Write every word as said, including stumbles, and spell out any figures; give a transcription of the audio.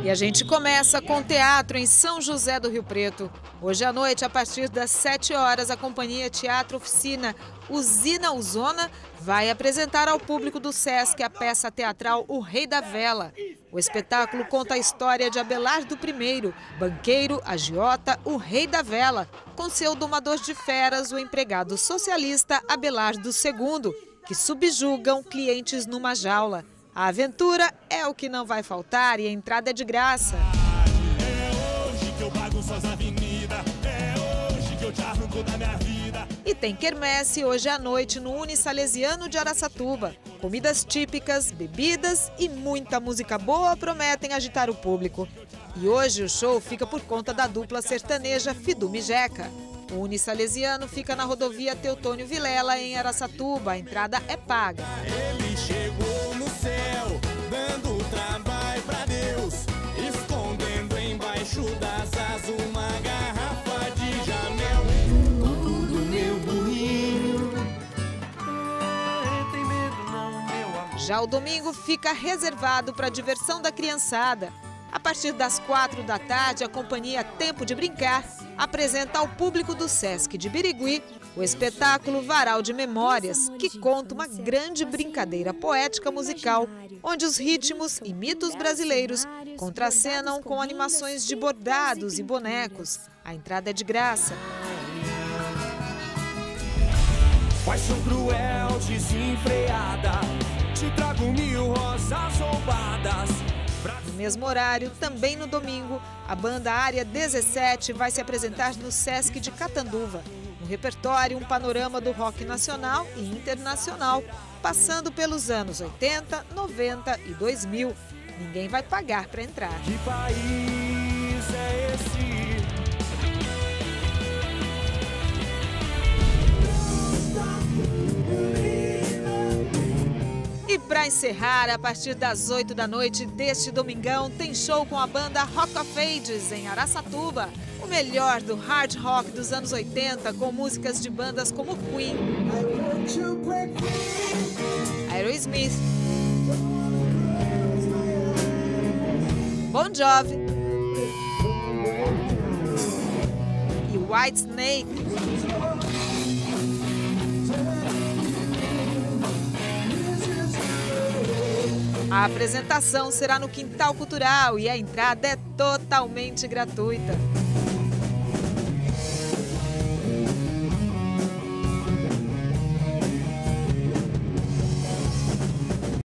E a gente começa com teatro em São José do Rio Preto. Hoje à noite, a partir das sete horas, a companhia Teatro Oficina Usina Uzona vai apresentar ao público do Sesc a peça teatral O Rei da Vela. O espetáculo conta a história de Abelardo I, banqueiro, agiota, o Rei da Vela, com seu domador de feras, o empregado socialista Abelardo segundo, que subjugam clientes numa jaula. A aventura é o que não vai faltar e a entrada é de graça. É hoje que eu bagunço as avenidas, é hoje que eu te arranco da minha vida. E tem quermesse hoje à noite no Unisalesiano de Araçatuba. Comidas típicas, bebidas e muita música boa prometem agitar o público. E hoje o show fica por conta da dupla sertaneja Fidume Jeca. O Unisalesiano fica na rodovia Teotônio Vilela, em Araçatuba. A entrada é paga. Ele chegou no céu, dando trabalho pra Deus, escondendo embaixo das asas uma garrafa de Jamel. Tudo meu burrinho, tem medo não, meu amor. Já o domingo fica reservado para a diversão da criançada. A partir das quatro da tarde, a companhia Tempo de Brincar apresenta ao público do Sesc de Birigui o espetáculo Varal de Memórias, que conta uma grande brincadeira poética musical, onde os ritmos e mitos brasileiros contracenam com animações de bordados e bonecos. A entrada é de graça. Paixão cruel, desenfreada, te trago mil rosas roubadas. No mesmo horário, também no domingo, a banda Área dezessete vai se apresentar no Sesc de Catanduva. No repertório, um panorama do rock nacional e internacional, passando pelos anos oitenta, noventa e dois mil. Ninguém vai pagar para entrar. Que país é esse? E para encerrar, a partir das oito da noite deste domingão, tem show com a banda Rock of Ages em Araçatuba. O melhor do hard rock dos anos oitenta, com músicas de bandas como Queen, Aerosmith, Bon Jovi e Whitesnake. A apresentação será no Quintal Cultural e a entrada é totalmente gratuita.